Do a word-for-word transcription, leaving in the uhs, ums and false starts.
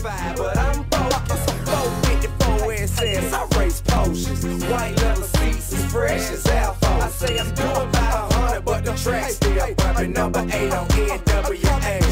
five, but I'm focused. four fifty-four and cents, I race potions. White leather seats as fresh as Alpha. I say I'm doing about a hundred, but the track still bumping. Number eight on N W A.